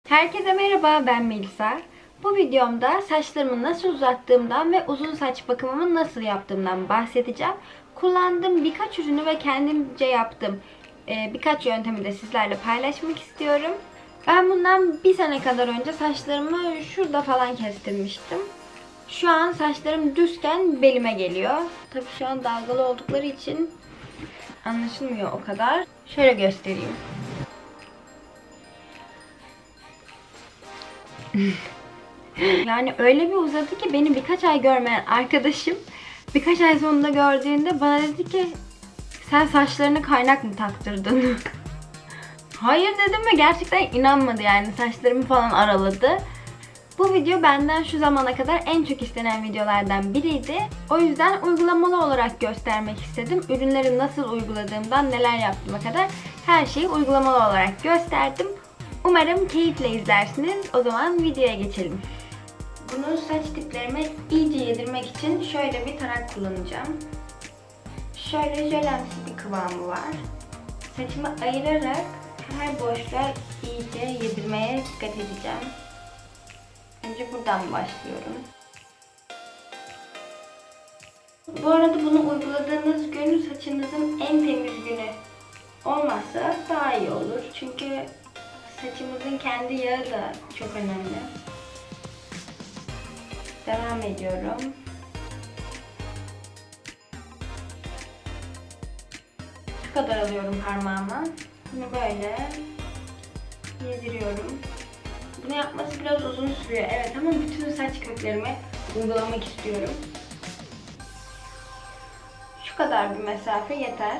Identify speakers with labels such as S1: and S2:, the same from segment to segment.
S1: Herkese merhaba, ben Melisa. Bu videomda saçlarımı nasıl uzattığımdan ve uzun saç bakımımı nasıl yaptığımdan bahsedeceğim. Kullandığım birkaç ürünü ve kendimce yaptığım birkaç yöntemi de sizlerle paylaşmak istiyorum. Ben bundan bir sene kadar önce saçlarımı şurada falan kestirmiştim. Şu an saçlarım düzken belime geliyor. Tabii şu an dalgalı oldukları için anlaşılmıyor o kadar. Şöyle göstereyim. Yani öyle bir uzadı ki beni birkaç ay görmeyen arkadaşım birkaç ay sonunda gördüğünde bana dedi ki sen saçlarını kaynak mı taktırdın? Hayır dedim ve gerçekten inanmadı, yani saçlarımı falan araladı. Bu video benden şu zamana kadar en çok istenen videolardan biriydi. O yüzden uygulamalı olarak göstermek istedim. Ürünleri nasıl uyguladığımdan neler yaptığıma kadar her şeyi uygulamalı olarak gösterdim. Umarım keyifle izlersiniz. O zaman videoya geçelim. Bunu saç diplerime iyice yedirmek için şöyle bir tarak kullanacağım. Şöyle jölemsi bir kıvamı var. Saçımı ayırarak her boşluğa iyice yedirmeye dikkat edeceğim. Önce buradan başlıyorum. Bu arada bunu uyguladığınız gün saçınızın en temiz günü olmazsa daha iyi olur. Çünkü saçımızın kendi yağı da çok önemli. Devam ediyorum. Şu kadar alıyorum parmağıma. Bunu böyle yediriyorum. Bunu yapması biraz uzun sürüyor. Evet, ama bütün saç köklerime uygulamak istiyorum. Şu kadar bir mesafe yeter.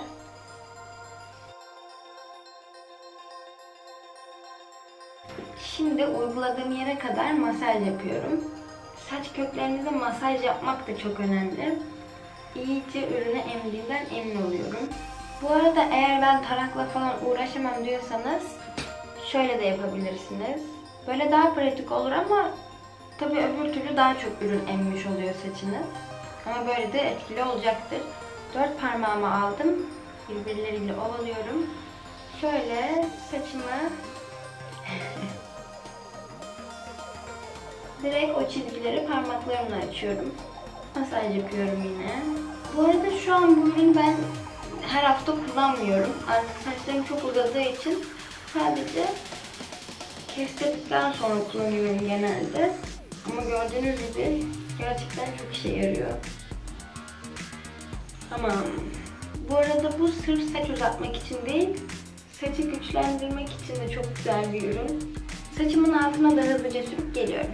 S1: Şimdi uyguladığım yere kadar masaj yapıyorum. Saç köklerinize masaj yapmak da çok önemli. İyice ürünü emdiğinden emin oluyorum. Bu arada eğer ben tarakla falan uğraşamam diyorsanız şöyle de yapabilirsiniz. Böyle daha pratik olur ama tabii öbür türlü daha çok ürün emmiş oluyor saçınız. Ama böyle de etkili olacaktır. 4 parmağımı aldım. Birbirleriyle ovalıyorum. Şöyle saçımı direkt o çizgileri parmaklarımla açıyorum. Masaj yapıyorum yine. Bu arada şu an bu ürünü ben her hafta kullanmıyorum. Artık saçlarım çok uzadığı için sadece kestirdikten sonra kullanıyorum genelde. Ama gördüğünüz gibi gerçekten çok işe yarıyor. Tamam. Bu arada bu sırf saç uzatmak için değil, saçı güçlendirmek için de çok güzel bir ürün. Saçımın altına da hızlıca sürüp geliyorum.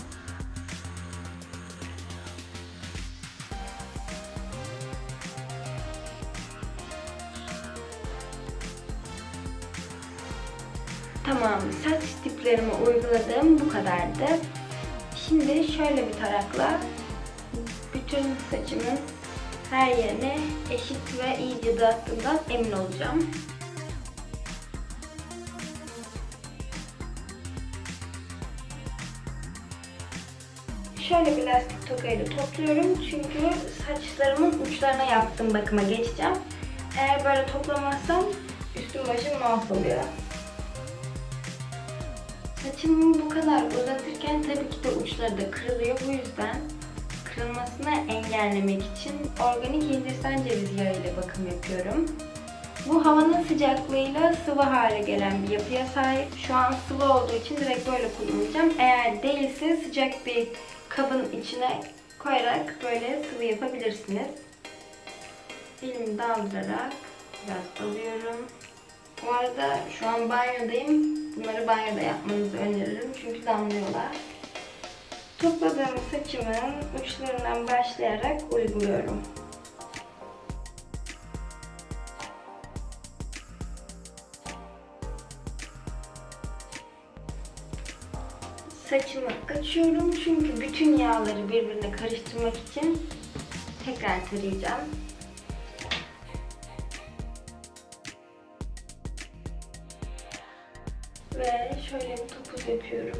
S1: Tamam, saç diplerimi uyguladığım bu kadardı. Şimdi şöyle bir tarakla bütün saçımın her yerine eşit ve iyice dağıttığımdan emin olacağım. Şöyle bir lastik tokayla topluyorum çünkü saçlarımın uçlarına yaptığım bakıma geçeceğim. Eğer böyle toplamazsam üstüm başım mahvoluyor. Saçımı bu kadar uzatırken tabii ki de uçları da kırılıyor. Bu yüzden kırılmasını engellemek için organik Hindistan cevizi yağı ile bakım yapıyorum. Bu havanın sıcaklığıyla sıvı hale gelen bir yapıya sahip. Şu an sıvı olduğu için direkt böyle kullanacağım. Eğer değilse sıcak bir kabın içine koyarak böyle sıvı yapabilirsiniz. Elimi daldırarak biraz alıyorum. Bu arada şu an banyodayım. Bunları banyoda yapmanızı öneririm çünkü damlıyorlar. Topladığım saçımın uçlarından başlayarak uyguluyorum. Saçımı açıyorum çünkü bütün yağları birbirine karıştırmak için tekrar tarayacağım. Ve şöyle bir topuz yapıyorum.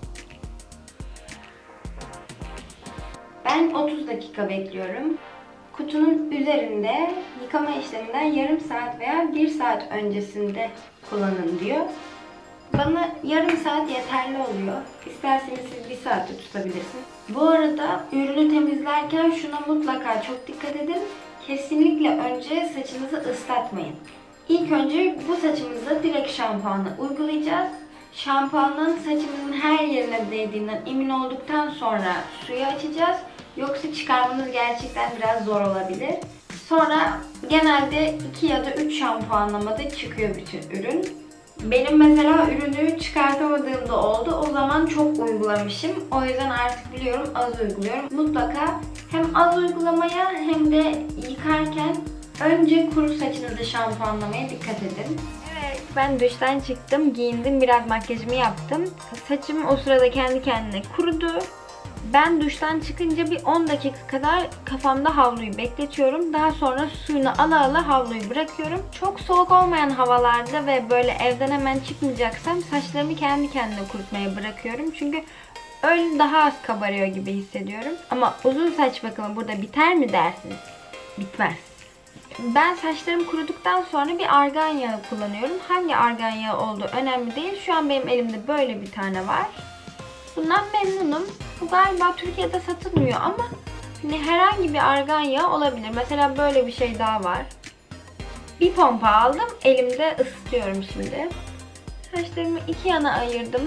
S1: Ben 30 dakika bekliyorum. kutunun üzerinde yıkama işleminden yarım saat veya 1 saat öncesinde kullanın diyor. Bana yarım saat yeterli oluyor. İsterseniz siz 1 saatte tutabilirsiniz. Bu arada ürünü temizlerken şuna mutlaka çok dikkat edin. Kesinlikle önce saçınızı ıslatmayın. İlk önce bu saçımıza direkt şampuanı uygulayacağız. Şampuanın saçımızın her yerine değdiğinden emin olduktan sonra suyu açacağız. Yoksa çıkarmanız gerçekten biraz zor olabilir. Sonra genelde 2 ya da 3 şampuanlamada çıkıyor bütün ürün. Benim mesela ürünü çıkartamadığımda oldu. O zaman çok uygulamışım. O yüzden artık biliyorum, az uyguluyorum. Mutlaka hem az uygulamaya hem de yıkarken önce kuru saçınızı şampuanlamaya dikkat edin. Evet, ben duştan çıktım, giyindim, biraz makyajımı yaptım. Saçım o sırada kendi kendine kurudu. Ben duştan çıkınca bir 10 dakika kadar kafamda havluyu bekletiyorum. Daha sonra suyunu ala ala havluyu bırakıyorum. Çok soğuk olmayan havalarda ve böyle evden hemen çıkmayacaksam saçlarımı kendi kendine kurutmaya bırakıyorum. Çünkü öyle daha az kabarıyor gibi hissediyorum. Ama uzun saç bakımı burada biter mi dersiniz? Bitmez. Ben saçlarım kuruduktan sonra bir argan yağı kullanıyorum. Hangi argan yağı olduğu önemli değil. Şu an benim elimde böyle bir tane var. Bundan memnunum. Bu galiba Türkiye'de satılmıyor ama hani herhangi bir argan yağı olabilir. Mesela böyle bir şey daha var. Bir pompa aldım. Elimde ısıtıyorum şimdi. Saçlarımı iki yana ayırdım.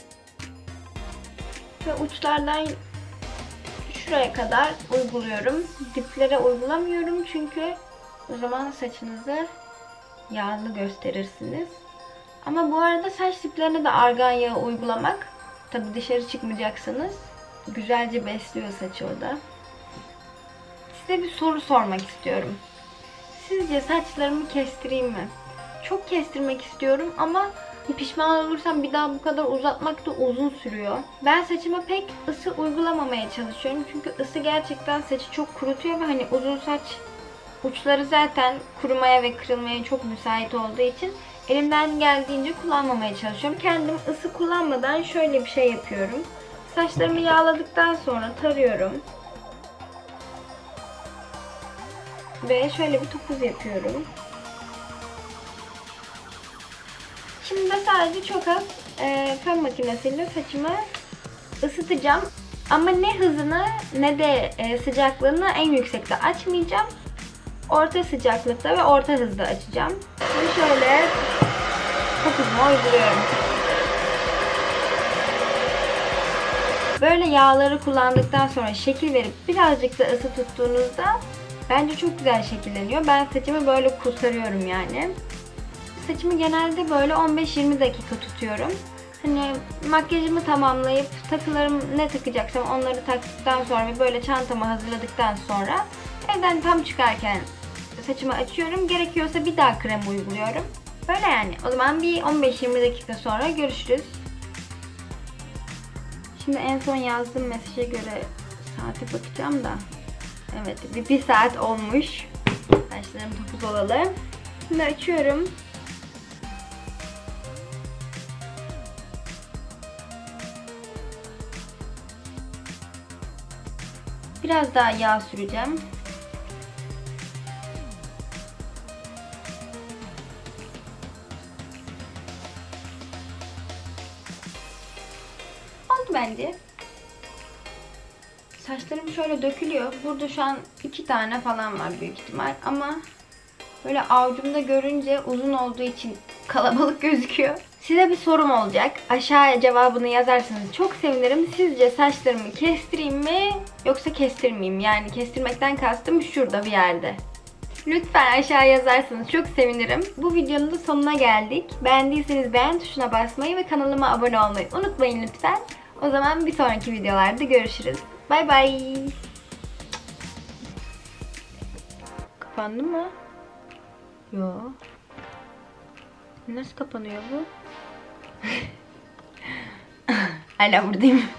S1: Ve uçlardan şuraya kadar uyguluyorum. Diplere uygulamıyorum çünkü o zaman saçınızı yağlı gösterirsiniz. Ama bu arada saç diplerine de argan yağı uygulamak, tabii dışarı çıkmayacaksınız, güzelce besliyor saçı o da. Size bir soru sormak istiyorum. Sizce saçlarımı kestireyim mi? Çok kestirmek istiyorum ama pişman olursam bir daha bu kadar uzatmak da uzun sürüyor. Ben saçıma pek ısı uygulamamaya çalışıyorum. Çünkü ısı gerçekten saçı çok kurutuyor ve hani uzun saç uçları zaten kurumaya ve kırılmaya çok müsait olduğu için elimden geldiğince kullanmamaya çalışıyorum. Kendim ısı kullanmadan şöyle bir şey yapıyorum. Saçlarımı yağladıktan sonra tarıyorum. Ve şöyle bir topuz yapıyorum. Şimdi de sadece çok az fön makinesiyle saçımı ısıtacağım. Ama ne hızını ne de sıcaklığını en yüksekte açmayacağım. Orta sıcaklıkta ve orta hızda açacağım. Şimdi şöyle topuzumu uyguluyorum. Böyle yağları kullandıktan sonra şekil verip birazcık da ısı tuttuğunuzda bence çok güzel şekilleniyor. Ben saçımı böyle kurtarıyorum yani. Saçımı genelde böyle 15-20 dakika tutuyorum. Hani makyajımı tamamlayıp takılarımı ne takacaksam onları taktıktan sonra ve böyle çantamı hazırladıktan sonra evden tam çıkarken saçımı açıyorum. Gerekiyorsa bir daha krem uyguluyorum. Böyle yani. O zaman bir 15-20 dakika sonra görüşürüz. Şimdi en son yazdığım mesaja göre saate bakacağım da. Evet, bir saat olmuş. Saçlarım topuz olalı. Şimdi açıyorum. Biraz daha yağ süreceğim. Oldu bence. Saçlarım şöyle dökülüyor. Burada şu an 2 tane falan var büyük ihtimal. Ama böyle avucumda görünce uzun olduğu için kalabalık gözüküyor. Size bir sorum olacak. Aşağıya cevabını yazarsanız çok sevinirim. Sizce saçlarımı kestireyim mi yoksa kestirmeyeyim? Yani kestirmekten kastım şurada bir yerde. Lütfen aşağıya yazarsanız çok sevinirim. Bu videonun da sonuna geldik. Beğendiyseniz beğen tuşuna basmayı ve kanalıma abone olmayı unutmayın lütfen. O zaman bir sonraki videolarda görüşürüz. Bay bay. Kapandı mı? Yo. Nasıl kapanıyor bu? Hala buradayım.